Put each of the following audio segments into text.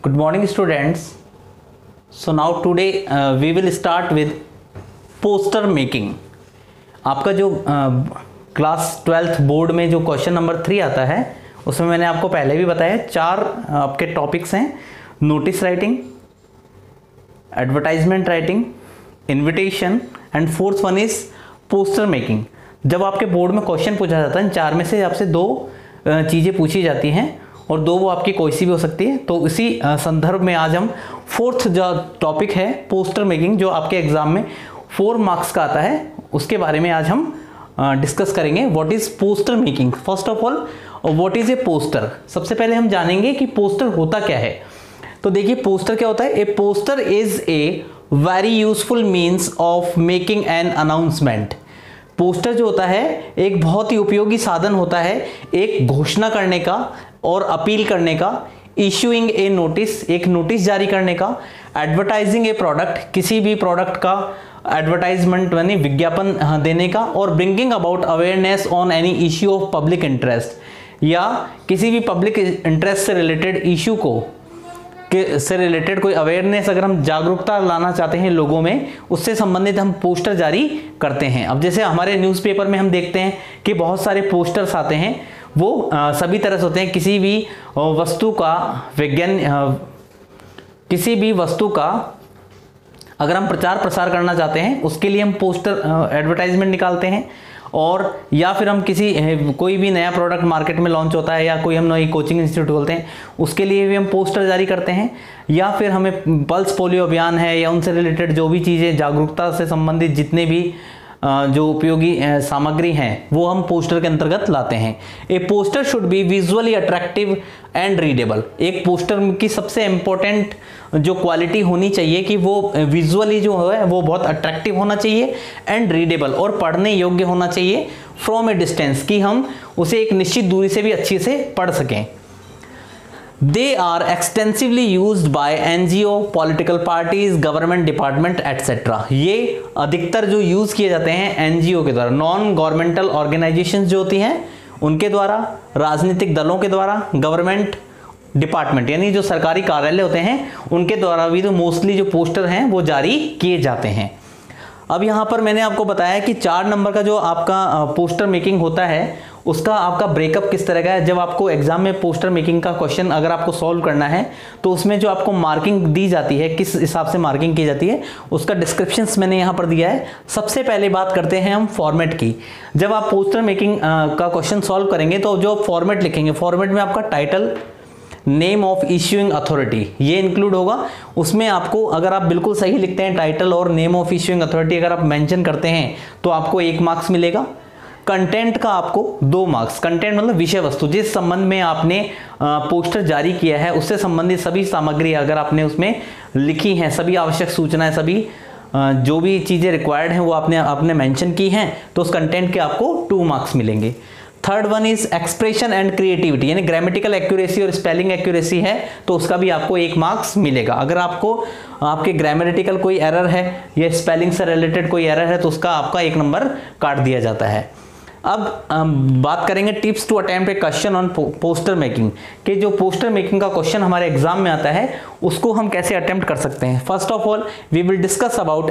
Good morning, students. So now today we will start with poster making. आपका जो class 12th board में जो question number 3 आता है उसमें मैंने आपको पहले भी बताया 4 आपके टॉपिक्स हैं: notice writing, advertisement writing, invitation and fourth one is poster making. जब आपके बोर्ड में क्वेश्चन पूछा जाता है इन 4 में से आपसे 2 चीज़ें पूछी जाती हैं और 2 वो आपकी कोई सी भी हो सकती है। तो इसी संदर्भ में आज हम फोर्थ जो टॉपिक है पोस्टर मेकिंग, जो आपके एग्जाम में 4 मार्क्स का आता है, उसके बारे में आज हम डिस्कस करेंगे। What is poster making? First of all what is a poster? सबसे पहले हम जानेंगे कि पोस्टर होता क्या है। तो देखिए पोस्टर क्या होता है। A poster is a very useful means of making an announcement. Poster जो होता है एक बहुत ही उपयोगी साधन होता है एक घोषणा करने का और अपील करने का, इशूइंग ए नोटिस, एक नोटिस जारी करने का, एडवर्टाइजिंग ए प्रोडक्ट, किसी भी प्रोडक्ट का एडवर्टाइजमेंट यानी विज्ञापन देने का, और bringing about awareness on any issue of public interest, या किसी भी पब्लिक इंटरेस्ट से रिलेटेड इशू को से रिलेटेड कोई अवेयरनेस, अगर हम जागरूकता लाना चाहते हैं लोगों में, उससे संबंधित हम पोस्टर जारी करते हैं। अब जैसे हमारे न्यूज़पेपर में हम देखते हैं कि बहुत सारे पोस्टर्स आते हैं, वो सभी तरह से होते हैं। किसी भी वस्तु का किसी भी वस्तु का अगर हम प्रचार प्रसार करना चाहते हैं उसके लिए हम पोस्टर एडवर्टाइजमेंट निकालते हैं, और या फिर हम कोई भी नया प्रोडक्ट मार्केट में लॉन्च होता है या कोई हम नई कोचिंग इंस्टीट्यूट खोलते हैं उसके लिए भी हम पोस्टर जारी करते हैं, या फिर हमें पल्स पोलियो अभियान है या उनसे रिलेटेड जो भी चीज़ें जागरूकता से संबंधित जितने भी जो उपयोगी सामग्री हैं वो हम पोस्टर के अंतर्गत लाते हैं। A poster should be visually attractive and readable. एक पोस्टर की सबसे इंपॉर्टेंट जो क्वालिटी होनी चाहिए कि वो विजुअली जो है वो बहुत अट्रैक्टिव होना चाहिए एंड रीडेबल, और पढ़ने योग्य होना चाहिए फ्रॉम ए डिस्टेंस, कि हम उसे एक निश्चित दूरी से भी अच्छे से पढ़ सकें। They are extensively used by NGO, political parties, government department, etc. ये अधिकतर जो यूज किए जाते हैं NGO के द्वारा, नॉन गवर्नमेंटल ऑर्गेनाइजेशंस जो होती हैं उनके द्वारा, राजनीतिक दलों के द्वारा, गवर्नमेंट डिपार्टमेंट यानी जो सरकारी कार्यालय होते हैं उनके द्वारा भी तो मोस्टली जो पोस्टर हैं वो जारी किए जाते हैं। अब यहाँ पर मैंने आपको बताया कि 4 नंबर का जो आपका पोस्टर मेकिंग होता है उसका आपका ब्रेकअप किस तरह का है। जब आपको एग्जाम में पोस्टर मेकिंग का क्वेश्चन अगर आपको सॉल्व करना है तो उसमें जो आपको मार्किंग दी जाती है, किस हिसाब से मार्किंग की जाती है, उसका डिस्क्रिप्शंस मैंने यहाँ पर दिया है। सबसे पहले बात करते हैं हम फॉर्मेट की। जब आप पोस्टर मेकिंग का क्वेश्चन सॉल्व करेंगे तो जो फॉर्मेट लिखेंगे, फॉर्मेट में आपका title, name of issuing authority ये इंक्लूड होगा। उसमें आपको अगर आप बिल्कुल सही लिखते हैं टाइटल और नेम ऑफ इश्यूइंग अथॉरिटी अगर आप मेंशन करते हैं तो आपको 1 मार्क्स मिलेगा। कंटेंट का आपको 2 मार्क्स। कंटेंट मतलब विषय वस्तु, जिस संबंध में आपने पोस्टर जारी किया है उससे संबंधित सभी सामग्री अगर आपने उसमें लिखी हैं, सभी आवश्यक सूचनाएं, सभी जो भी चीज़ें रिक्वायर्ड हैं वो आपने मेंशन की हैं, तो उस कंटेंट के आपको 2 मार्क्स मिलेंगे। Third one is expression and creativity, यानी ग्रामेटिकल एक्यूरेसी और स्पेलिंग एक्यूरेसी है तो उसका भी आपको 1 मार्क्स मिलेगा। अगर आपको आपके ग्रामेटिकल कोई एरर है या स्पेलिंग से रिलेटेड कोई एरर है तो उसका आपका 1 नंबर काट दिया जाता है। अब बात करेंगे tips to attempt a question on poster making, कि जो पोस्टर मेकिंग का क्वेश्चन हमारे एग्जाम में आता है उसको हम कैसे अटेम्प्ट कर सकते हैं। First of all we will discuss about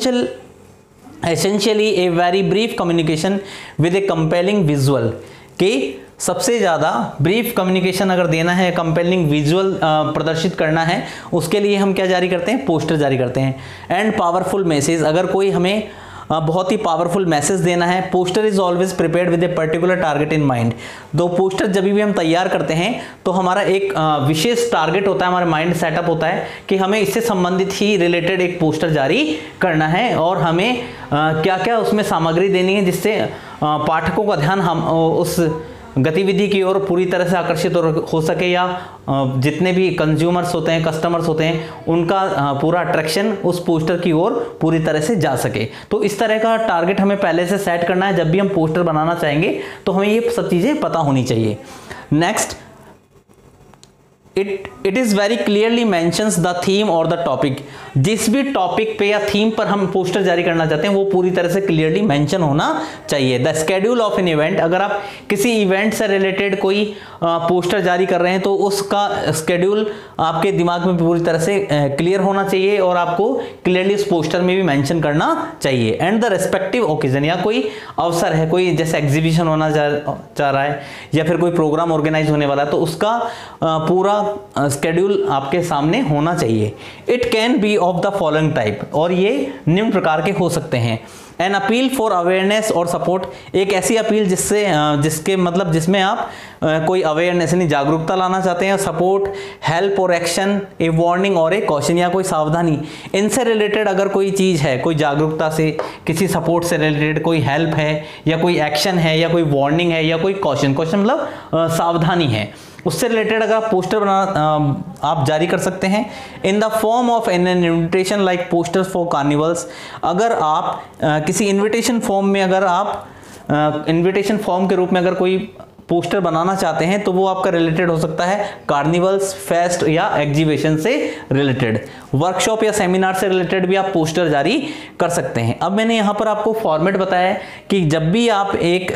essentially a very brief communication with a compelling visual, कि सबसे ज़्यादा ब्रीफ कम्युनिकेशन अगर देना है, कंपेलिंग विजुअल प्रदर्शित करना है, उसके लिए हम क्या जारी करते हैं, पोस्टर जारी करते हैं। एंड पावरफुल मैसेज, अगर कोई हमें बहुत ही पावरफुल मैसेज देना है, poster is always prepared with a particular target in mind. दो पोस्टर जब भी हम तैयार करते हैं तो हमारा एक विशेष टारगेट होता है, हमारे माइंड सेटअप होता है कि हमें इससे संबंधित ही रिलेटेड एक पोस्टर जारी करना है, और हमें क्या क्या उसमें सामग्री देनी है जिससे पाठकों का ध्यान हम उस गतिविधि की ओर पूरी तरह से आकर्षित हो सके, या जितने भी कंज्यूमर्स होते हैं, कस्टमर्स होते हैं, उनका पूरा अट्रैक्शन उस पोस्टर की ओर पूरी तरह से जा सके। तो इस तरह का टारगेट हमें पहले से सेट करना है। जब भी हम पोस्टर बनाना चाहेंगे तो हमें ये सब चीज़ें पता होनी चाहिए। Next, it is very clearly mentions the theme और द टॉपिक। जिस भी टॉपिक पे या थीम पर हम पोस्टर जारी करना चाहते हैं वो पूरी तरह से क्लियरली मेंशन होना चाहिए। The schedule of an event, अगर आप किसी इवेंट से रिलेटेड कोई पोस्टर जारी कर रहे हैं तो उसका स्केड्यूल आपके दिमाग में पूरी तरह से क्लियर होना चाहिए और आपको क्लियरली उस पोस्टर में भी मेंशन करना चाहिए। एंड द रेस्पेक्टिव ओकेजन, या कोई अवसर है, कोई जैसे एग्जीबिशन होना चाह रहा है या फिर कोई प्रोग्राम ऑर्गेनाइज होने वाला है तो उसका पूरा स्केड्यूल आपके सामने होना चाहिए। It can be of the following type, और ये निम्न प्रकार के हो सकते हैं। एन अपील फॉर अवेयरनेस और सपोर्ट, एक ऐसी अपील जिसमें आप कोई अवेयरनेस यानी जागरूकता लाना चाहते हैं, सपोर्ट, हेल्प और एक्शन, ए वार्निंग और ए कॉशन या कोई सावधानी, इनसे रिलेटेड अगर कोई चीज़ है, कोई जागरूकता से, किसी सपोर्ट से रिलेटेड कोई हेल्प है या कोई एक्शन है या कोई वार्निंग है या कोई कॉशन मतलब सावधानी है, उससे रिलेटेड अगर आप पोस्टर आप जारी कर सकते हैं। In the form of an invitation like posters for carnivals, अगर आप किसी इन्विटेशन फॉर्म में अगर आप इन्विटेशन फॉर्म के रूप में अगर कोई पोस्टर बनाना चाहते हैं तो वो आपका रिलेटेड हो सकता है कार्निवल्स, फेस्ट या एग्जीबिशन से रिलेटेड। वर्कशॉप या सेमिनार से रिलेटेड भी आप पोस्टर जारी कर सकते हैं। अब मैंने यहाँ पर आपको फॉर्मेट बताया है कि जब भी आप एक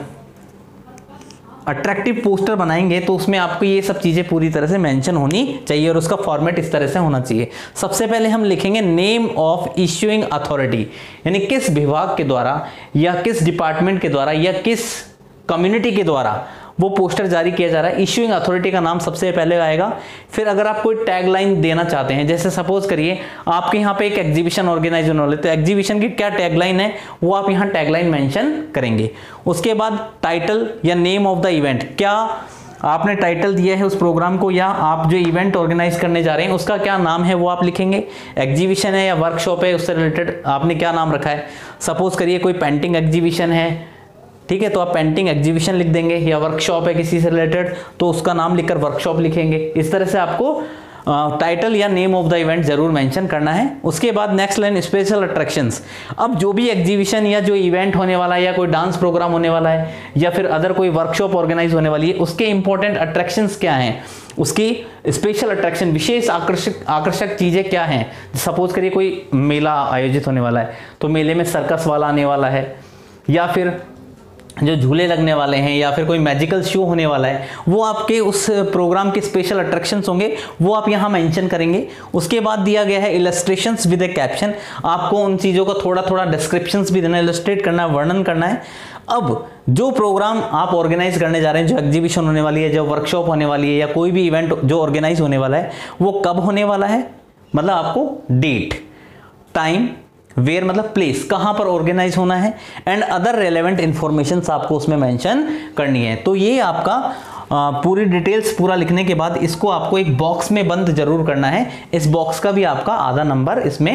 अट्रैक्टिव पोस्टर बनाएंगे तो उसमें आपको ये सब चीज़ें पूरी तरह से मेंशन होनी चाहिए और उसका फॉर्मेट इस तरह से होना चाहिए। सबसे पहले हम लिखेंगे नेम ऑफ इश्यूइंग अथॉरिटी, यानी किस विभाग के द्वारा या किस डिपार्टमेंट के द्वारा या किस कम्युनिटी के द्वारा वो पोस्टर जारी किया जा रहा है। इश्यूइंग अथॉरिटी का नाम सबसे पहले आएगा। फिर अगर आप कोई टैगलाइन देना चाहते हैं, जैसे सपोज करिए आपके यहाँ पे एक एग्जीबिशन ऑर्गेनाइज होने वाले, तो एग्जीबिशन की क्या टैगलाइन है वो आप यहाँ टैगलाइन मेंशन करेंगे। उसके बाद टाइटल या नेम ऑफ द इवेंट, क्या आपने टाइटल दिया है उस प्रोग्राम को या आप जो इवेंट ऑर्गेनाइज करने जा रहे हैं उसका क्या नाम है वो आप लिखेंगे। एग्जीबिशन है या वर्कशॉप है उससे रिलेटेड आपने क्या नाम रखा है। सपोज करिए कोई पेंटिंग एग्जीबिशन है, ठीक है, तो आप पेंटिंग एग्जीबिशन लिख देंगे, या वर्कशॉप है किसी से रिलेटेड तो उसका नाम लिखकर वर्कशॉप लिखेंगे। इस तरह से आपको टाइटल या नेम ऑफ द इवेंट जरूर मेंशन करना है। उसके बाद नेक्स्ट लाइन स्पेशल अट्रैक्शंस, अब जो भी एग्जीबिशन या जो इवेंट होने वाला है या कोई डांस प्रोग्राम होने वाला है या फिर अदर कोई वर्कशॉप ऑर्गेनाइज होने वाली है उसके इंपॉर्टेंट अट्रैक्शंस क्या हैं, उसकी स्पेशल अट्रैक्शन विशेष आकर्षक चीज़ें क्या हैं। सपोज करिए कोई मेला आयोजित होने वाला है तो मेले में सर्कस वाला आने वाला है या फिर जो झूले लगने वाले हैं या फिर कोई मैजिकल शो होने वाला है, वो आपके उस प्रोग्राम के स्पेशल अट्रैक्शंस होंगे, वो आप यहाँ मेंशन करेंगे। उसके बाद दिया गया है इलस्ट्रेशंस विद ए कैप्शन, आपको उन चीज़ों का थोड़ा थोड़ा डिस्क्रिप्शंस भी देना है, इलस्ट्रेट करना है, वर्णन करना है। अब जो प्रोग्राम आप ऑर्गेनाइज करने जा रहे हैं, जो एग्जीबिशन होने वाली है, जो वर्कशॉप होने वाली है या कोई भी इवेंट जो ऑर्गेनाइज होने वाला है वो कब होने वाला है, मतलब आपको डेट, टाइम, वेयर मतलब प्लेस, कहां पर ऑर्गेनाइज होना है, एंड अदर रेलेवेंट इंफॉर्मेशन आपको उसमें मेंशन करनी है। तो ये आपका पूरी डिटेल्स पूरा लिखने के बाद इसको आपको एक बॉक्स में बंद जरूर करना है। इस बॉक्स का भी आपका आधा नंबर इसमें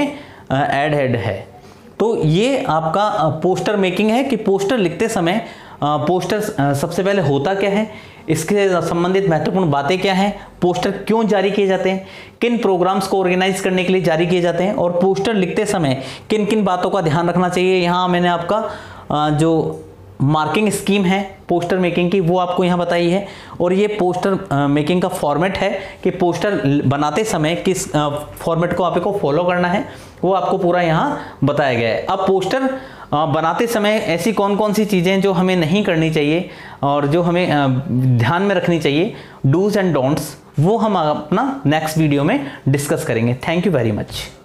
ऐड है। तो ये आपका पोस्टर मेकिंग है कि पोस्टर लिखते समय पोस्टर सबसे पहले होता क्या है, इसके संबंधित महत्वपूर्ण बातें क्या हैं, पोस्टर क्यों जारी किए जाते हैं, किन प्रोग्राम्स को ऑर्गेनाइज करने के लिए जारी किए जाते हैं और पोस्टर लिखते समय किन किन बातों का ध्यान रखना चाहिए। यहाँ मैंने आपका जो मार्किंग स्कीम है पोस्टर मेकिंग की वो आपको यहाँ बताई है, और ये पोस्टर मेकिंग का फॉर्मेट है कि पोस्टर बनाते समय किस फॉर्मेट को आपको फॉलो करना है वो आपको पूरा यहाँ बताया गया है। अब पोस्टर बनाते समय ऐसी कौन कौन सी चीज़ें जो हमें नहीं करनी चाहिए और जो हमें ध्यान में रखनी चाहिए, डूज एंड डोंट्स, वो हम अपना नेक्स्ट वीडियो में डिस्कस करेंगे। Thank you very much.